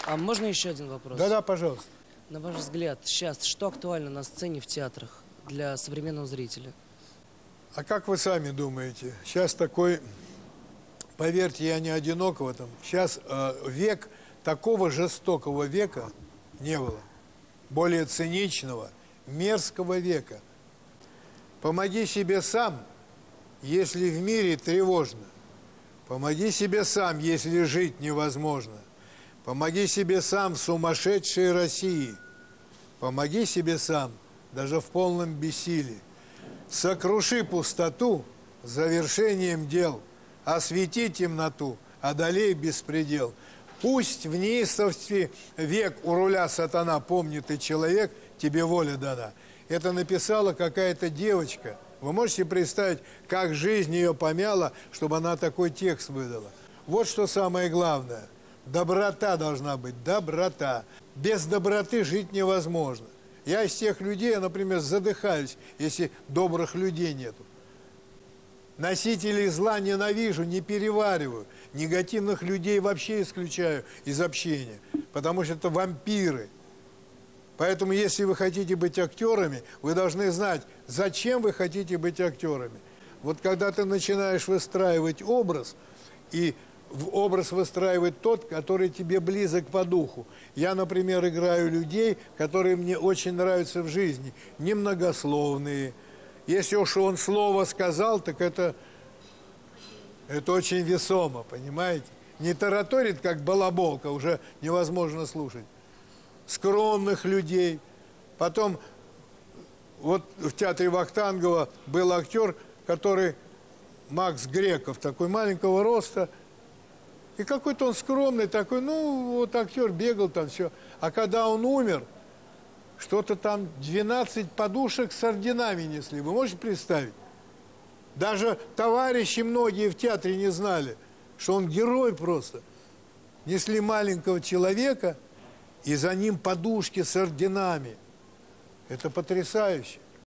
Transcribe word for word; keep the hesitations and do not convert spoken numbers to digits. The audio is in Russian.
А можно еще один вопрос? Да-да, пожалуйста. На ваш взгляд, сейчас что актуально на сцене в театрах для современного зрителя? А как вы сами думаете? Сейчас такой, поверьте, я не одинок в этом. Сейчас э, век, такого жестокого века не было. Более циничного, мерзкого века. Помоги себе сам, если в мире тревожно. Помоги себе сам, если жить невозможно. Помоги себе сам в сумасшедшей России. Помоги себе сам, даже в полном бессилии. Сокруши пустоту завершением дел. Освети темноту, одолей беспредел. Пусть в неистовстве век у руля сатана помнит и человек, тебе воля дана. Это написала какая-то девочка. Вы можете представить, как жизнь ее помяла, чтобы она такой текст выдала? Вот что самое главное. Доброта должна быть, доброта. Без доброты жить невозможно. Я из тех людей, я, например, задыхаюсь, если добрых людей нету. Носителей зла ненавижу, не перевариваю. Негативных людей вообще исключаю из общения, потому что это вампиры. Поэтому, если вы хотите быть актерами, вы должны знать, зачем вы хотите быть актерами. Вот когда ты начинаешь выстраивать образ, и образ выстраивает тот, который тебе близок по духу. Я, например, играю людей, которые мне очень нравятся в жизни, немногословные. Если уж он слово сказал, так это, это очень весомо, понимаете? Не тараторит, как балаболка, уже невозможно слушать. Скромных людей. Потом, вот в театре Вахтангова был актер, который, Макс Греков, такой маленького роста, и какой-то он скромный такой, ну, вот актер бегал там, все. А когда он умер, что-то там двенадцать подушек с орденами несли. Вы можете представить? Даже товарищи многие в театре не знали, что он герой просто. Несли маленького человека, и за ним подушки с орденами. Это потрясающе.